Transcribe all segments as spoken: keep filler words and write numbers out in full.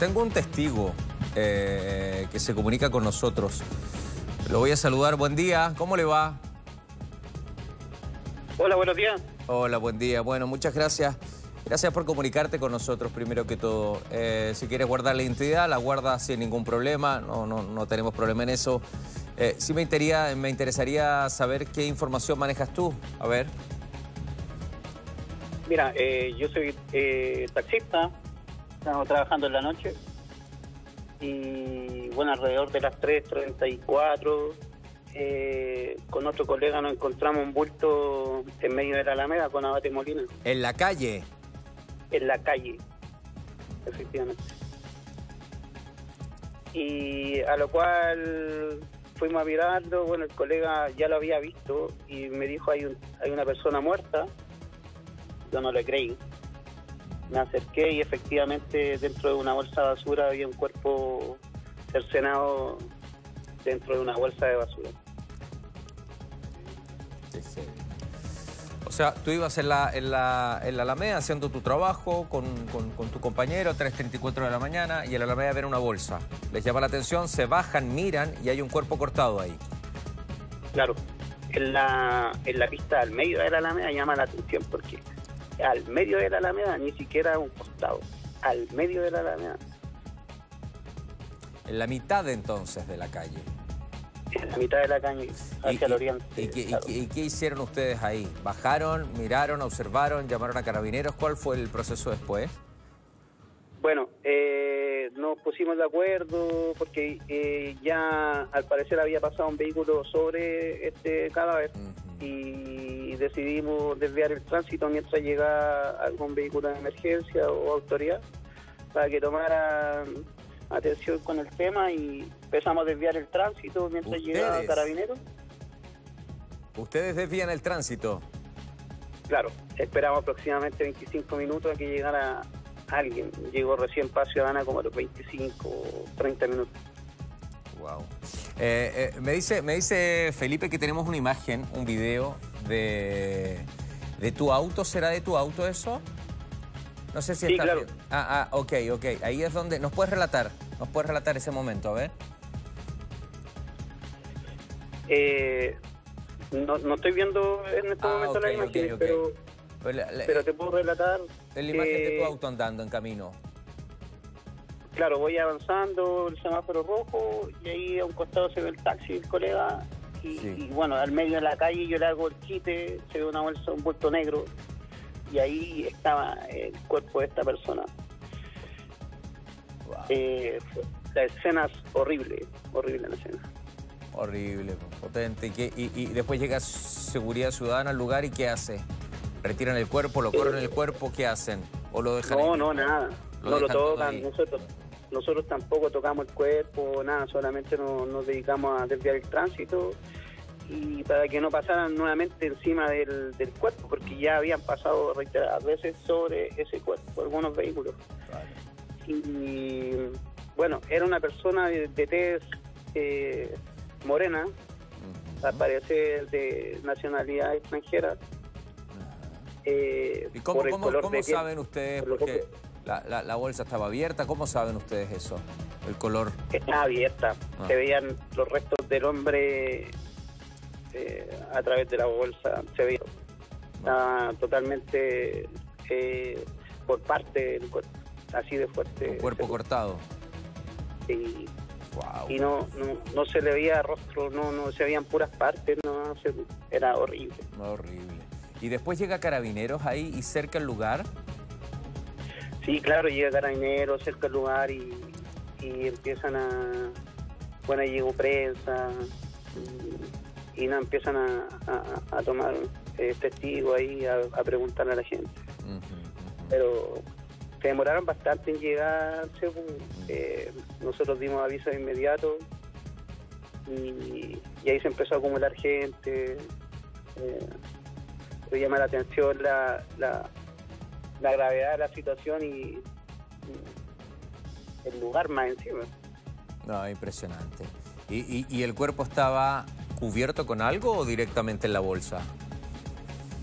tengo un testigo eh, que se comunica con nosotros. Lo voy a saludar. Buen día, ¿cómo le va? Hola, buenos días. Hola, buen día. Bueno, muchas gracias. Gracias por comunicarte con nosotros, primero que todo. Eh, si quieres guardar la identidad, la guardas sin ningún problema. No, no, no tenemos problema en eso. Eh, sí me interesaría, me interesaría saber qué información manejas tú. A ver. Mira, eh, yo soy eh, taxista. Estamos trabajando en la noche. Y bueno, alrededor de las tres treinta y cuatro, eh, con otro colega nos encontramos un bulto en medio de la Alameda con Abate Molina. ¿En la calle? En la calle, efectivamente. Y a lo cual fuimos a mirarlo. Bueno, el colega ya lo había visto y me dijo, hay, un, hay una persona muerta. Yo no le creí. Me acerqué y efectivamente dentro de una bolsa de basura había un cuerpo cercenado dentro de una bolsa de basura. Sí, sí. O sea, tú ibas en la, en la, en la Alameda haciendo tu trabajo con, con, con tu compañero, tres treinta y cuatro de la mañana, y en la Alameda ven una bolsa. Les llama la atención, se bajan, miran y hay un cuerpo cortado ahí. Claro, en la, en la pista al medio de la Alameda llama la atención porque al medio de la Alameda, ni siquiera un costado, al medio de la Alameda. En la mitad entonces de la calle. En la mitad de la calle, hacia y, el oriente. ¿Y, y, claro. y, y qué hicieron ustedes ahí? ¿Bajaron, miraron, observaron, llamaron a carabineros? ¿Cuál fue el proceso después? Bueno, eh, nos pusimos de acuerdo porque eh, ya al parecer había pasado un vehículo sobre este cadáver. Uh-huh. Y decidimos desviar el tránsito mientras llegaba algún vehículo de emergencia o autoridad para que tomaran atención con el tema, y empezamos a desviar el tránsito mientras ¿Ustedes? llegaba Carabineros. ¿Ustedes desvían el tránsito? Claro, esperamos aproximadamente veinticinco minutos a que llegara alguien. Llegó recién Paz Ciudadana como a los veinticinco o treinta minutos. Wow. Eh, eh, me dice, me dice Felipe que tenemos una imagen, un video de, de tu auto. ¿Será de tu auto eso? No sé si sí, está claro. bien. Ah, ah, ok, ok. Ahí es donde... ¿Nos puedes relatar? ¿Nos puedes relatar ese momento? A ver. Eh, no, no estoy viendo en este ah, momento okay, la imagen, okay, okay. pero, pero, la, la, pero te puedo relatar... Es la imagen que, de tu auto andando en camino. Claro, voy avanzando, el semáforo rojo, y ahí a un costado se ve el taxi, el colega, y, sí. y bueno, al medio de la calle yo le hago el quite, se ve una bolsa, un bulto negro, y ahí estaba el cuerpo de esta persona. Wow. Eh, la escena es horrible, horrible la escena. Horrible, potente. ¿Y, qué, y, y después llega Seguridad Ciudadana al lugar y ¿qué hace? ¿Retiran el cuerpo, lo corren eh, el cuerpo? ¿Qué hacen? ¿O lo dejan No, ahí? no, nada. Lo no lo tocan. Ahí. Nosotros, nosotros tampoco tocamos el cuerpo, nada. Solamente nos, nos dedicamos a desviar el tránsito y para que no pasaran nuevamente encima del, del cuerpo, porque ya habían pasado reiteradas veces sobre ese cuerpo algunos vehículos. Vale. Y bueno, era una persona de, de tez eh, morena, uh-huh. al parecer de nacionalidad extranjera. Eh, ¿Y cómo, por el cómo, color cómo de saben piel, ustedes? Porque la, la, la bolsa estaba abierta. ¿Cómo saben ustedes eso? El color. Estaba abierta. Ah. Se veían los restos del hombre eh, a través de la bolsa. Se veía. Estaba ah. totalmente eh, por parte del cuerpo. Así de fuerte. Un cuerpo cortado. Y, wow. y no, no no se le veía rostro, no no se veían puras partes. No, se, era horrible. Horrible. ¿Y después llega Carabineros ahí y cerca el lugar? Sí, claro, llega Carabineros cerca del lugar y, y empiezan a... Bueno, ahí llegó prensa y, y no, empiezan a, a, a tomar eh, testigos ahí, a, a preguntarle a la gente. Uh-huh, uh-huh. Pero se demoraron bastante en llegar, según, eh, nosotros dimos aviso de inmediato y, y ahí se empezó a acumular gente. Eh, llama la atención la, la, la gravedad de la situación y, y el lugar más encima. No, impresionante. ¿Y, y, ¿Y el cuerpo estaba cubierto con algo o directamente en la bolsa?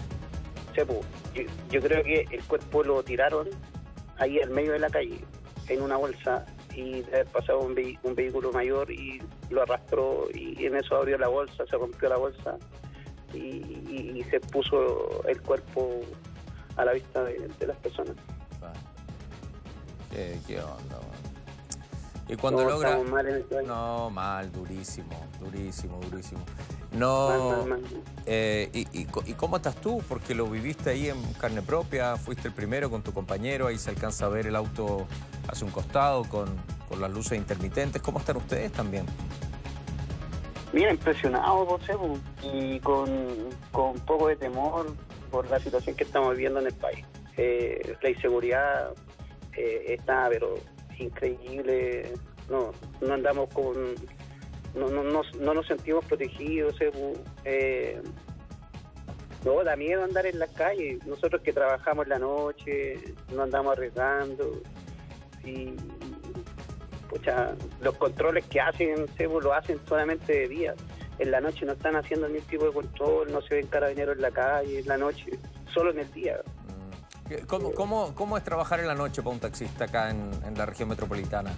Sí, pues, yo, yo creo que el cuerpo lo tiraron ahí al medio de la calle. en una bolsa y de haber pasado un, ve un vehículo mayor y lo arrastró y en eso abrió la bolsa, se rompió la bolsa y, y, y se puso el cuerpo a la vista de, de las personas. ¿Qué, qué onda, man? Y cuando no, logra... mal en el no, mal, durísimo, durísimo, durísimo. No, mal, mal, mal. Eh, y, y, ¿Y cómo estás tú? Porque lo viviste ahí en carne propia, fuiste el primero con tu compañero, ahí se alcanza a ver el auto hacia un costado con, con las luces intermitentes. ¿Cómo están ustedes también? Mira, impresionado, José, y con, con un poco de temor por la situación que estamos viviendo en el país. Eh, la inseguridad eh, está, pero increíble. No, no andamos con... No, no, no, no nos sentimos protegidos. Eh, no, da miedo andar en las calles. Nosotros que trabajamos en la noche, no andamos arriesgando. Y, pucha, los controles que hacen, lo hacen solamente de día. En la noche no están haciendo ningún tipo de control, no se ven carabineros en la calle, en la noche, solo en el día. ¿Cómo, cómo, cómo es trabajar en la noche para un taxista acá en, en la región metropolitana?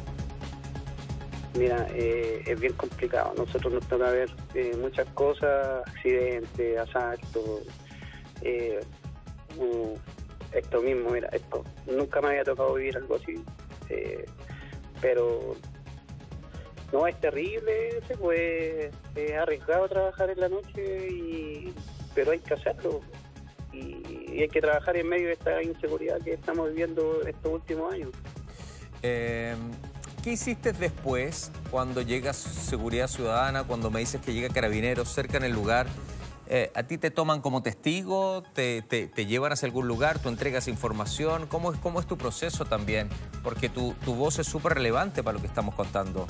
Mira, eh, es bien complicado. Nosotros nos toca ver eh, muchas cosas, accidentes, asaltos, eh, uh, esto mismo, mira, esto. Nunca me había tocado vivir algo así, eh, pero no, es terrible, se puede, es arriesgado trabajar en la noche, y, pero hay que hacerlo. Y, y hay que trabajar en medio de esta inseguridad que estamos viviendo estos últimos años. Eh... ¿Qué hiciste después cuando llega Seguridad Ciudadana, cuando me dices que llega Carabineros cerca en el lugar? Eh, ¿A ti te toman como testigo? Te, te, ¿Te llevan hacia algún lugar? ¿Tú entregas información? ¿Cómo es, cómo es tu proceso también? Porque tu, tu voz es súper relevante para lo que estamos contando.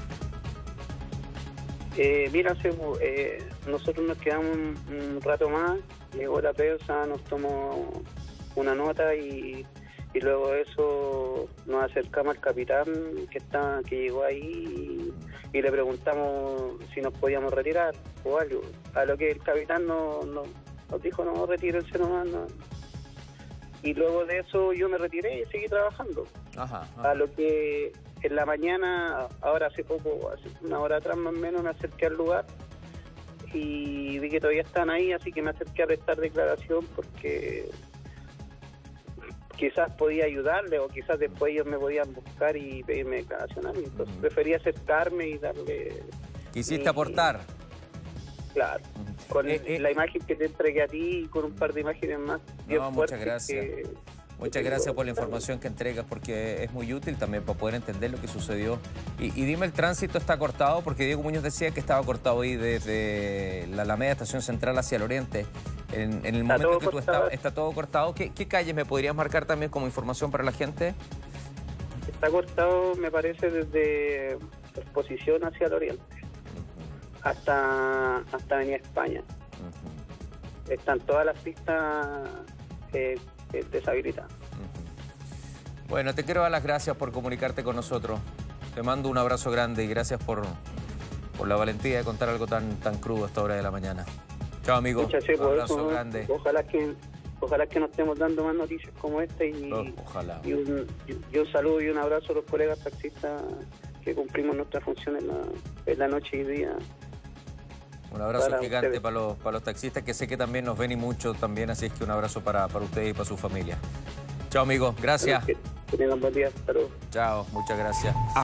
Eh, mira, eh, nosotros nos quedamos un, un rato más, llegó la prensa, nos tomó una nota y... Y luego de eso nos acercamos al capitán que está que llegó ahí y, y le preguntamos si nos podíamos retirar o algo. A lo que el capitán no, no, nos dijo, no, retírense nomás. No. Y luego de eso yo me retiré y seguí trabajando. Ajá, ajá. A lo que en la mañana, ahora hace poco, hace una hora atrás más o menos, me acerqué al lugar y vi que todavía están ahí, así que me acerqué a prestar declaración porque... quizás podía ayudarle o quizás después ellos me podían buscar y pedirme declaración a mí. Entonces uh-huh. preferí acercarme y darle... ¿Quisiste y, aportar? Claro. Uh-huh. Con eh, eh, la imagen que te entregué a ti y con un par de imágenes más. No, muchas gracias. Que, muchas que gracias por la información que entregas porque es muy útil también para poder entender lo que sucedió. Y, y dime, ¿el tránsito está cortado? Porque Diego Muñoz decía que estaba cortado ahí desde la Alameda Estación Central hacia el Oriente. En, en el está momento que tú cortado. estabas, está todo cortado. ¿Qué, ¿Qué calles me podrías marcar también como información para la gente? Está cortado, me parece, desde Exposición hacia el Oriente uh-huh. hasta, hasta Avenida España. Uh-huh. Están todas las pistas eh, eh, deshabilitadas. Uh-huh. Bueno, te quiero dar las gracias por comunicarte con nosotros. Te mando un abrazo grande y gracias por, por la valentía de contar algo tan, tan crudo a esta hora de la mañana. Chao, amigo. Muchas gracias, un abrazo eso, grande. Ojalá que, ojalá que nos estemos dando más noticias como esta y, oh, ojalá. y, un, y un saludo y un abrazo a los colegas taxistas que cumplimos nuestra función en la, en la noche y día. Un abrazo para gigante ustedes. para los, para los taxistas que sé que también nos ven y mucho también, así es que un abrazo para, para ustedes y para su familia. Chao, amigo. Gracias. Que, que tengan buen día. Hasta luego. Chao, muchas gracias.